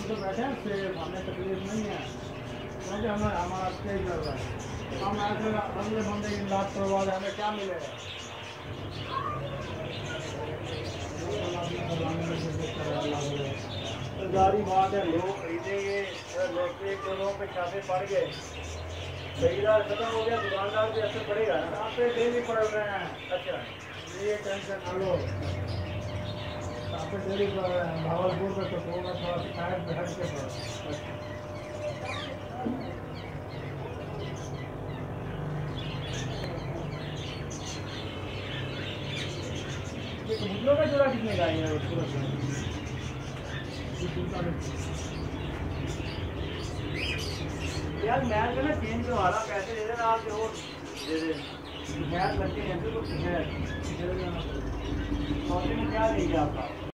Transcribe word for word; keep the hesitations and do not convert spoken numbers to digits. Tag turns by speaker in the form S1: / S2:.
S1: तो बैठे हैं सेफ, हमें तकलीफ नहीं है क्योंकि हमें हमारा स्टे चल रहा है। हम ऐसे अगले बंदे की लात करवा दें, हमें क्या मिलेगा? तो जारी बात है, लोग खरीदेंगे, लेके एक दो लोगों पे छापे पड़ गए, खरीदार खत्म हो गया, दुकानदार पे असर पड़ेगा ना। यहाँ पे डेली पड़ रहे हैं। अच्छा, ये टेंशन ना लो, यहाँ पे डेली पड़ रहे हैं। भावलपुर पे तो थोड़ा थोड़ा शिकायत पे हट के पड़ा। ये कबूतरों का जोड़ा कितने का है यार? मैच में ना चेंज करवा रहा, पैसे दे देना आप, और दे दे शहर लगते हैं तो शहर क्या लेंगे आपका?